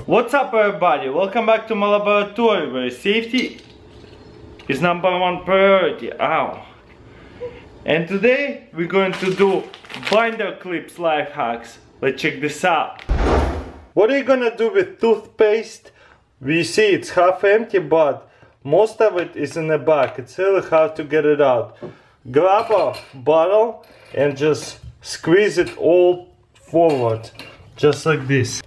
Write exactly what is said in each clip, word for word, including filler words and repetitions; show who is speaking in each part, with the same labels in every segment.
Speaker 1: What's up everybody, welcome back to my laboratory where safety is number one priority. Ow. And today we're going to do binder clips life hacks. Let's check this out. What are you gonna do with toothpaste? We see it's half empty, but most of it is in the back. It's really hard to get it out. Grab a bottle and just squeeze it all forward, just like this.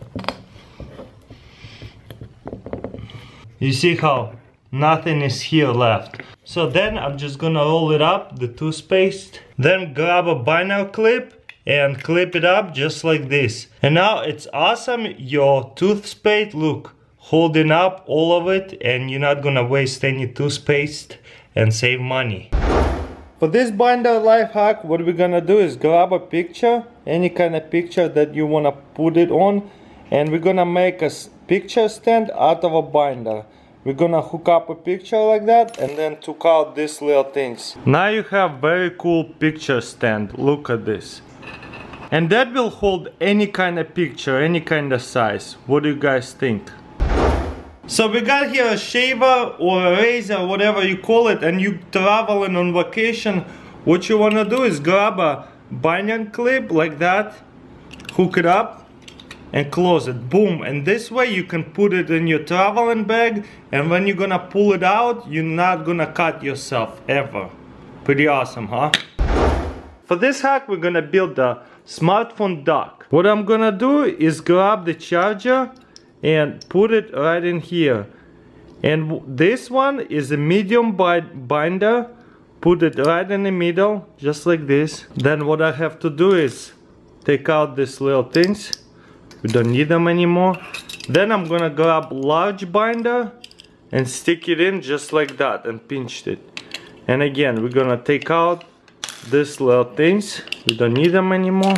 Speaker 1: You see how nothing is here left. So then I'm just gonna roll it up, the toothpaste. Then grab a binder clip and clip it up just like this. And now it's awesome, your toothpaste, look, holding up all of it, and you're not gonna waste any toothpaste and save money. For this binder life hack, what we're gonna do is grab a picture, any kind of picture that you wanna put it on, and we're gonna make a picture stand out of a binder. We're gonna hook up a picture like that and then took out these little things. Now you have very cool picture stand. Look at this. And that will hold any kind of picture, any kind of size. What do you guys think? So we got here a shaver or a razor, whatever you call it, and you traveling on vacation. What you wanna do is grab a binder clip like that, hook it up, and close it, boom. And this way you can put it in your traveling bag, and when you're gonna pull it out, you're not gonna cut yourself ever. Pretty awesome, huh? For this hack, we're gonna build a smartphone dock. What I'm gonna do is grab the charger and put it right in here. And this one is a medium binder. Put it right in the middle, just like this. Then what I have to do is take out these little things. We don't need them anymore. Then I'm gonna grab large binder and stick it in just like that and pinch it. And again, we're gonna take out these little things. We don't need them anymore.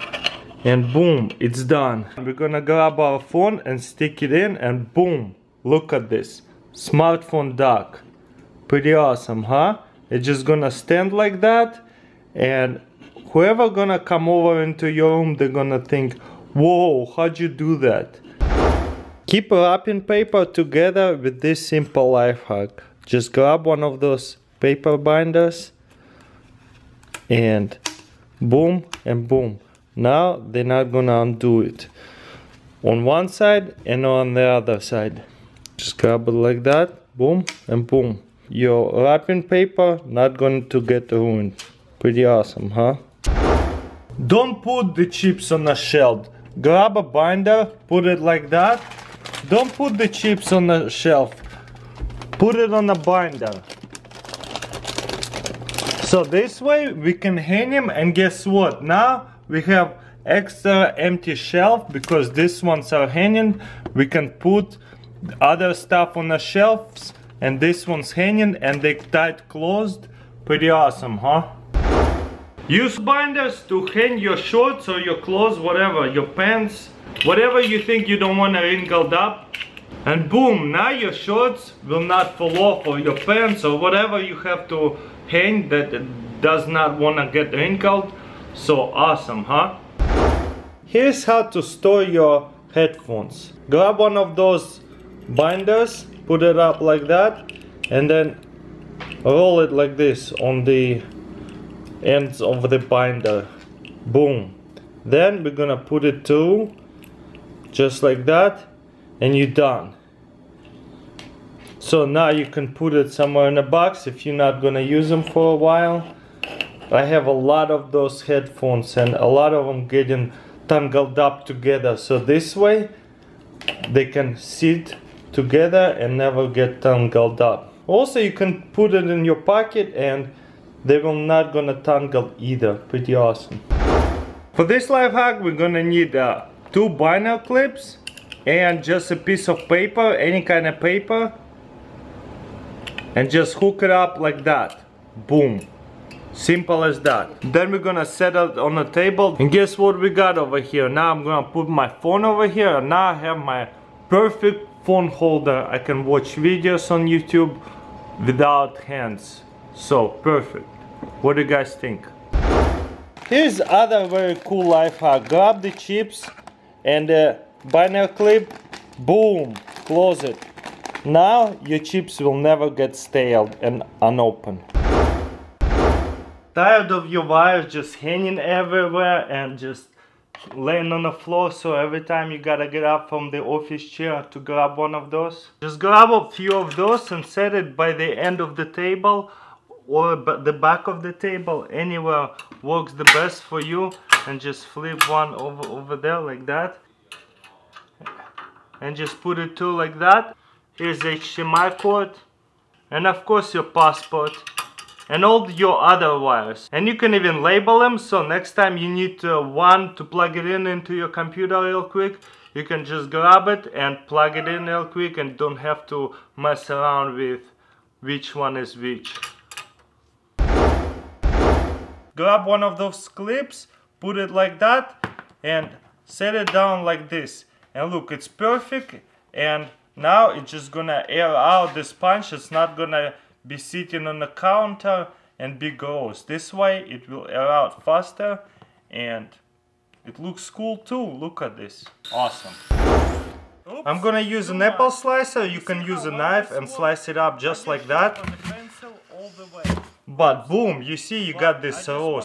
Speaker 1: And boom, it's done. We're gonna grab our phone and stick it in, and boom, look at this. Smartphone dock. Pretty awesome, huh? It's just gonna stand like that, and whoever gonna come over into your room, they're gonna think, whoa, how'd you do that? Keep wrapping paper together with this simple life hack. Just grab one of those paper binders and boom and boom. Now they're not gonna undo it. On one side and on the other side. Just grab it like that, boom and boom. Your wrapping paper not going to get ruined. Pretty awesome, huh? Don't put the chips on a shelf. Grab a binder, put it like that. Don't put the chips on the shelf. Put it on a binder. So this way we can hang them, and guess what? Now we have extra empty shelf because these ones are hanging. We can put other stuff on the shelves, and this one's hanging and they tight closed. Pretty awesome, huh? Use binders to hang your shorts or your clothes, whatever, your pants, whatever you think you don't want to wrinkled up. And boom, now your shorts will not fall off, or your pants, or whatever you have to hang that does not want to get wrinkled. So awesome, huh? Here's how to store your headphones. Grab one of those binders, put it up like that, and then roll it like this on the ends of the binder. Boom. Then we're gonna put it through just like that, and you're done. So now you can put it somewhere in a box if you're not gonna use them for a while. I have a lot of those headphones, and a lot of them getting tangled up together, so this way they can sit together and never get tangled up. Also, you can put it in your pocket and they will not gonna tangle either. Pretty awesome. For this life hack, we're gonna need uh, two binder clips and just a piece of paper, any kind of paper, and just hook it up like that. Boom. Simple as that. Then we're gonna set it on the table, and guess what we got over here? Now I'm gonna put my phone over here, and now I have my perfect phone holder. I can watch videos on YouTube without hands. So perfect. What do you guys think? Here's other very cool life hack. Grab the chips and the binder clip, Boom, close it. Now your chips will never get stale and unopened. Tired of your wires just hanging everywhere and just laying on the floor, so every time you gotta get up from the office chair to grab one of those? Just grab a few of those and set it by the end of the table or the back of the table, anywhere works the best for you, and just flip one over over there like that and just put it two like that. Here's the H D M I cord and of course your passport and all your other wires, and you can even label them, so next time you need uh, one to plug it in into your computer real quick, you can just grab it and plug it in real quick and don't have to mess around with which one is which. Grab one of those clips, put it like that and set it down like this, and look, it's perfect. And now it's just gonna air out this punch. It's not gonna be sitting on the counter and be gross. This way it will air out faster and it looks cool too. Look at this. Awesome. Oops. I'm gonna use an apple slicer. You can use a knife and slice it up just like that. But boom, you see you got this raw